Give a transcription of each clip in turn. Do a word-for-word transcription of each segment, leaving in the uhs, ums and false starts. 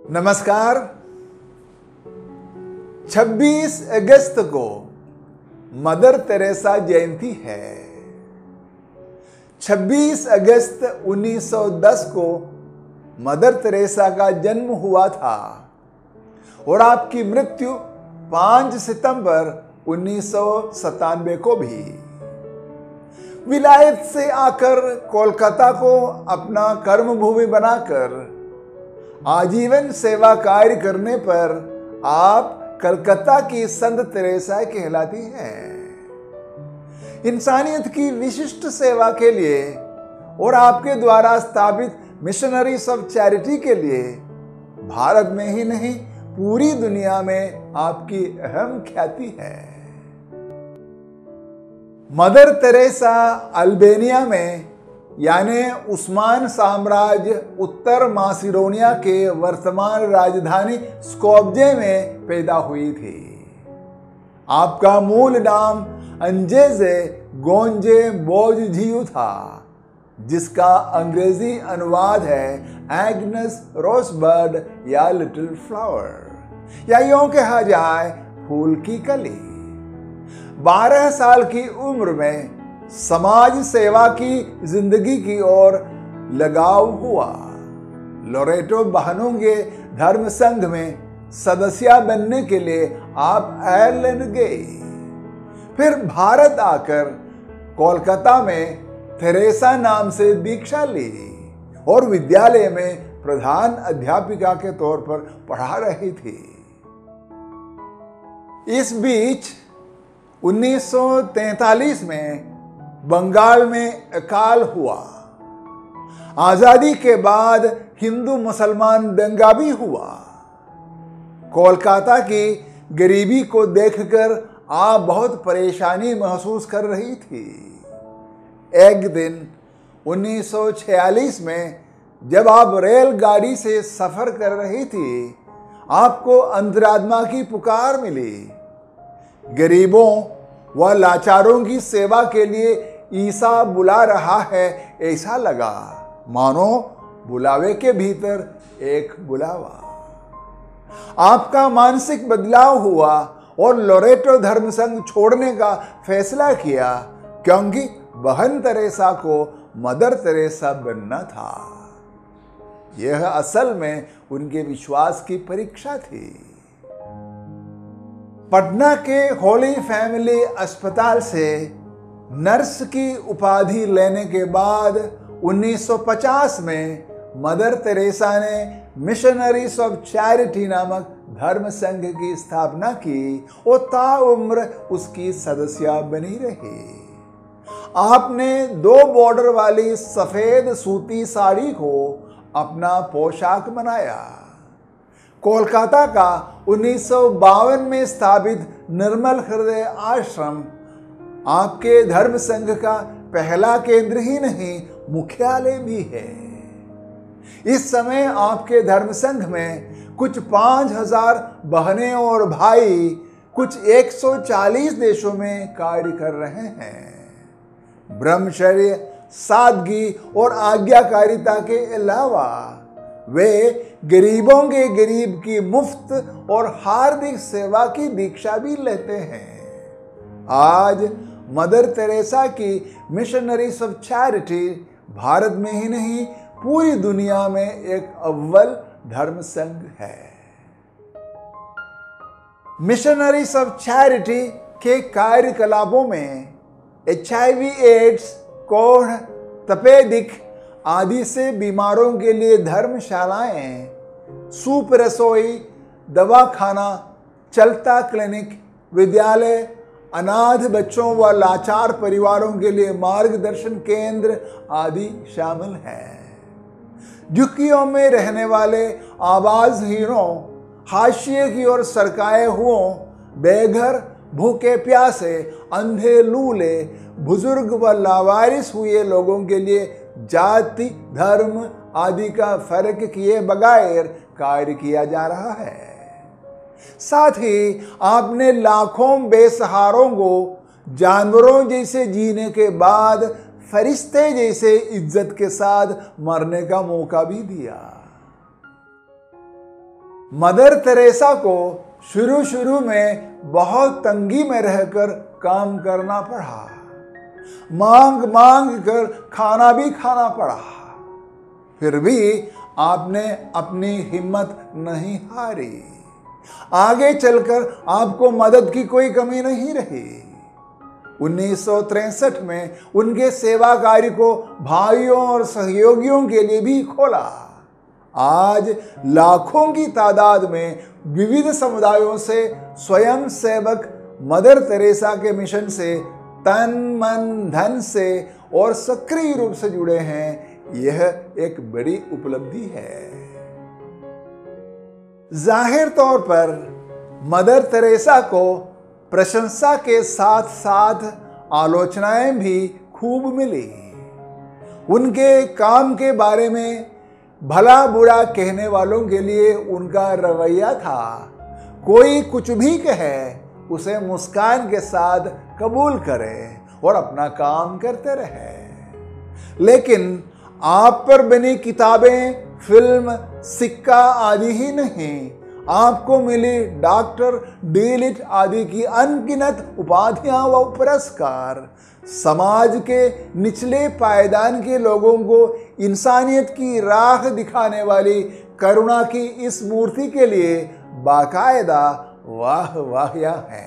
नमस्कार। छब्बीस अगस्त को मदर तेरेसा जयंती है। छब्बीस अगस्त उन्नीस सौ दस को मदर तेरेसा का जन्म हुआ था और आपकी मृत्यु पाँच सितंबर उन्नीस सौ सत्तानवे को भी। विलायत से आकर कोलकाता को अपना कर्मभूमि बनाकर आजीवन सेवा कार्य करने पर आप कलकत्ता की संत तेरेसा कहलाती हैं। इंसानियत की विशिष्ट सेवा के लिए और आपके द्वारा स्थापित मिशनरीज ऑफ चैरिटी के लिए भारत में ही नहीं पूरी दुनिया में आपकी अहम ख्याति है। मदर तेरेसा अल्बेनिया में यानी उस्मान साम्राज्य उत्तर मासिडोनिया के वर्तमान राजधानी स्कोप्जे में पैदा हुई थी। आपका मूल नाम अंजेजे गोंजे बोजझियू था, जिसका अंग्रेजी अनुवाद है एग्नेस रोजबर्ड या लिटिल फ्लावर, या यूं कहा जाए फूल की कली। बारह साल की उम्र में समाज सेवा की जिंदगी की ओर लगाव हुआ। लोरेटो बहनों के धर्म संघ में सदस्य बनने के लिए आप आयरलैंड गए, फिर भारत आकर कोलकाता में तेरेसा नाम से दीक्षा ली और विद्यालय में प्रधान अध्यापिका के तौर पर पढ़ा रही थी। इस बीच उन्नीस सौ तैंतालीस में बंगाल में अकाल हुआ। आजादी के बाद हिंदू मुसलमान दंगा भी हुआ। कोलकाता की गरीबी को देखकर आप बहुत परेशानी महसूस कर रही थी। एक दिन उन्नीस सौ छियालीस में जब आप रेलगाड़ी से सफर कर रही थी, आपको अंतरात्मा की पुकार मिली। गरीबों व लाचारों की सेवा के लिए ईसा बुला रहा है, ऐसा लगा, मानो बुलावे के भीतर एक बुलावा। आपका मानसिक बदलाव हुआ और लोरेटो धर्म संघ छोड़ने का फैसला किया, क्योंकि बहन तेरेसा को मदर तेरेसा बनना था। यह असल में उनके विश्वास की परीक्षा थी। पटना के होली फैमिली अस्पताल से नर्स की उपाधि लेने के बाद उन्नीस सौ पचास में मदर तेरेसा ने मिशनरीज ऑफ चैरिटी नामक धर्म संघ की स्थापना की और ताउम्र उसकी सदस्य बनी रही। आपने दो बॉर्डर वाली सफेद सूती साड़ी को अपना पोशाक बनाया। कोलकाता का उन्नीस सौ बावन में स्थापित निर्मल हृदय आश्रम आपके धर्म संघ का पहला केंद्र ही नहीं, मुख्यालय भी है। इस समय आपके धर्म संघ में कुछ पांच हजार बहनें और भाई कुछ एक सौ चालीस देशों में कार्य कर रहे हैं। ब्रह्मचर्य, सादगी और आज्ञाकारिता के अलावा वे गरीबों के गरीब की मुफ्त और हार्दिक सेवा की दीक्षा भी लेते हैं। आज मदर तेरेसा की मिशनरीज ऑफ चैरिटी भारत में ही नहीं पूरी दुनिया में एक अव्वल धर्म संघ है। मिशनरीज ऑफ चैरिटी के कार्यकलापों में एच आई वी एड्स, कोढ़, तपेदिक आदि से बीमारों के लिए धर्मशालाएं, सूप रसोई, दवाखाना, चलता क्लिनिक, विद्यालय, अनाथ बच्चों व लाचार परिवारों के लिए मार्गदर्शन केंद्र आदि शामिल हैं। झुग्गियों में रहने वाले आवाजहीनों, हाशिए की ओर सरकाए हुओं, बेघर, भूखे प्यासे, अंधे लूले, बुजुर्ग व लावारिस हुए लोगों के लिए जाति, धर्म आदि का फर्क किए बगैर कार्य किया जा रहा है। साथ ही आपने लाखों बेसहारों को जानवरों जैसे जीने के बाद फरिश्ते जैसे इज्जत के साथ मरने का मौका भी दिया। मदर तेरेसा को शुरू शुरू में बहुत तंगी में रहकर काम करना पड़ा, मांग मांग कर खाना भी खाना पड़ा। फिर भी आपने अपनी हिम्मत नहीं हारी। आगे चलकर आपको मदद की कोई कमी नहीं रही। उन्नीस सौ तिरसठ में उनके सेवा कार्य को भाइयों और सहयोगियों के लिए भी खोला। आज लाखों की तादाद में विविध समुदायों से स्वयं सेवक मदर तेरेसा के मिशन से तन मन धन से और सक्रिय रूप से जुड़े हैं। यह एक बड़ी उपलब्धि है। जाहिर तौर पर मदर तेरेसा को प्रशंसा के साथ साथ आलोचनाएं भी खूब मिली। उनके काम के बारे में भला बुरा कहने वालों के लिए उनका रवैया था, कोई कुछ भी कहे उसे मुस्कान के साथ कबूल करे और अपना काम करते रहे। लेकिन आप पर बनी किताबें, फिल्म, सिक्का आदि ही नहीं, आपको मिली डॉक्टर, डी.लिट आदि की अनगिनत उपाधियां व पुरस्कार समाज के निचले पायदान के लोगों को इंसानियत की राह दिखाने वाली करुणा की इस मूर्ति के लिए बाकायदा वाह वाहिया है।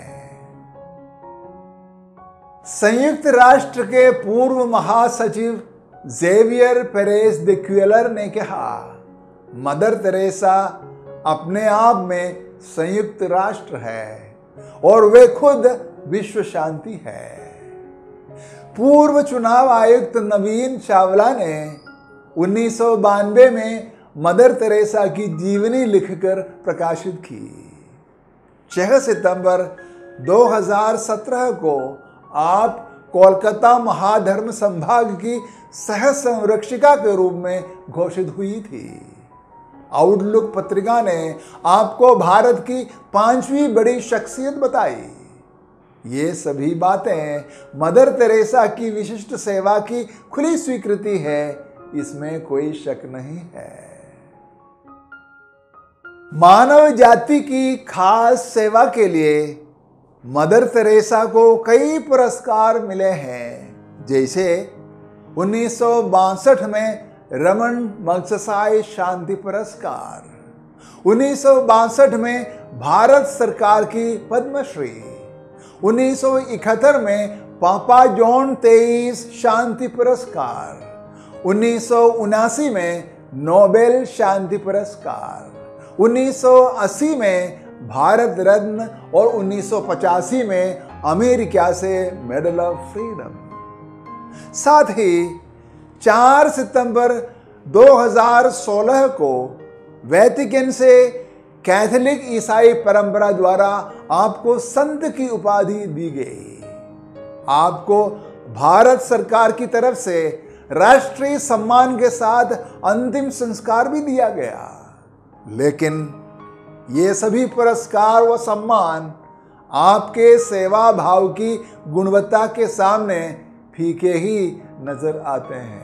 संयुक्त राष्ट्र के पूर्व महासचिव जेवियर पेरेस दे क्यूलर ने कहा, मदर तेरेसा अपने आप में संयुक्त राष्ट्र है और वे खुद विश्व शांति है। पूर्व चुनाव आयुक्त नवीन चावला ने उन्नीस सौ बानवे में मदर तेरेसा की जीवनी लिखकर प्रकाशित की। छह सितंबर दो हज़ार सत्रह को आप कोलकाता महाधर्म संभाग की सह संरक्षिका के रूप में घोषित हुई थी। आउटलुक पत्रिका ने आपको भारत की पांचवी बड़ी शख्सियत बताई। ये सभी बातें मदर तेरेसा की विशिष्ट सेवा की खुली स्वीकृति है, इसमें कोई शक नहीं है। मानव जाति की खास सेवा के लिए मदर तेरेसा को कई पुरस्कार मिले हैं, जैसे उन्नीस सौ बासठ में रमन मगसाई शांति पुरस्कार, उन्नीस सौ बासठ में भारत सरकार की पद्मश्री, उन्नीस सौ इकहत्तर में पापा जॉन तेईस शांति पुरस्कार, उन्नीस सौ उनासी में नोबेल शांति पुरस्कार, उन्नीस सौ अस्सी में भारत रत्न और उन्नीस सौ पचासी में अमेरिका से मेडल ऑफ फ्रीडम। साथ ही चार सितंबर दो हज़ार सोलह को वेटिकन से कैथोलिक ईसाई परंपरा द्वारा आपको संत की उपाधि दी गई। आपको भारत सरकार की तरफ से राष्ट्रीय सम्मान के साथ अंतिम संस्कार भी दिया गया। लेकिन ये सभी पुरस्कार व सम्मान आपके सेवा भाव की गुणवत्ता के सामने फीके ही नजर आते हैं।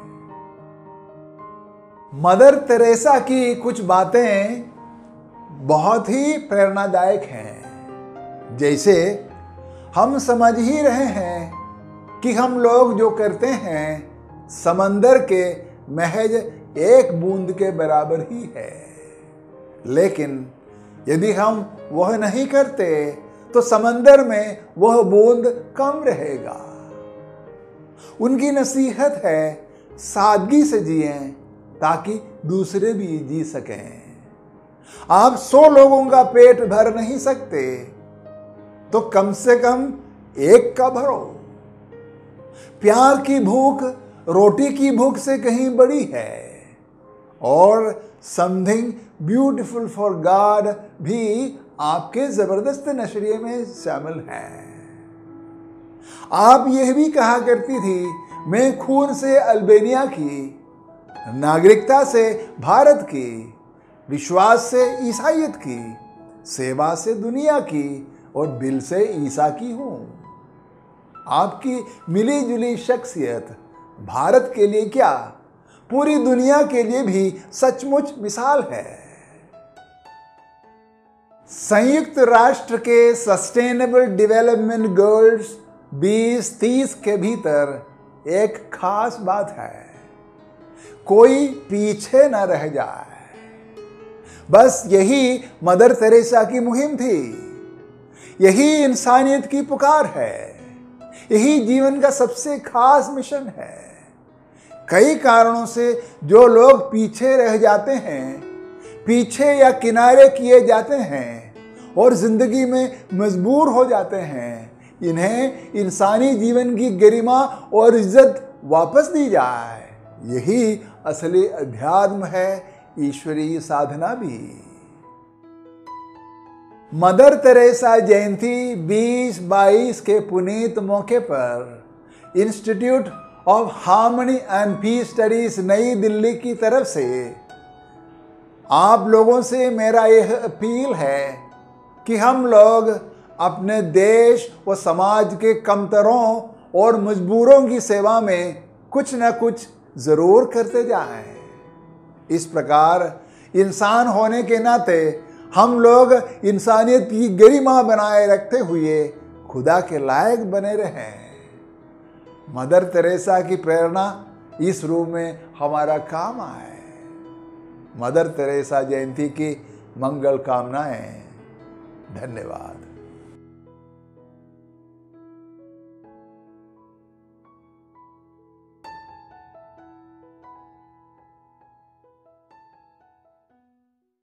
मदर तेरेसा की कुछ बातें बहुत ही प्रेरणादायक हैं। जैसे हम समझ ही रहे हैं कि हम लोग जो करते हैं समंदर के महज एक बूंद के बराबर ही है, लेकिन यदि हम वह नहीं करते तो समंदर में वह बूंद कम रहेगा। उनकी नसीहत है सादगी से जिएं ताकि दूसरे भी जी सकें। आप सौ लोगों का पेट भर नहीं सकते तो कम से कम एक का भरो। प्यार की भूख रोटी की भूख से कहीं बड़ी है और समथिंग ब्यूटीफुल फॉर गॉड भी आपके जबरदस्त नशरिये में शामिल है। आप यह भी कहा करती थी, मैं खून से अल्बानिया की, नागरिकता से भारत की, विश्वास से ईसाइयत की, सेवा से दुनिया की और दिल से ईसा की हूं। आपकी मिली जुली शख्सियत भारत के लिए क्या, पूरी दुनिया के लिए भी सचमुच मिसाल है। संयुक्त राष्ट्र के सस्टेनेबल डेवलपमेंट गोल्स बीस तीस के भीतर एक खास बात है, कोई पीछे न रह जाए। बस यही मदर तेरेसा की मुहिम थी, यही इंसानियत की पुकार है, यही जीवन का सबसे खास मिशन है। कई कारणों से जो लोग पीछे रह जाते हैं, पीछे या किनारे किए जाते हैं और जिंदगी में मजबूर हो जाते हैं, इन्हें इंसानी जीवन की गरिमा और इज्जत वापस दी जाए, यही असली अध्यात्म है, ईश्वरीय साधना भी। मदर तेरेसा जयंती बीस बाईस के पुनीत मौके पर Institute of Harmony and Peace Studies Nai Delhi की तरफ से आप लोगों से मेरा यह अपील है कि हम लोग अपने देश व समाज के कमतरों और मजबूरों की सेवा में कुछ न कुछ ज़रूर करते जाएं। इस प्रकार इंसान होने के नाते हम लोग इंसानियत की गरिमा बनाए रखते हुए खुदा के लायक बने रहें। मदर तेरेसा की प्रेरणा इस रूप में हमारा काम आए। मदर तेरेसा जयंती की मंगल कामनाएं। धन्यवाद।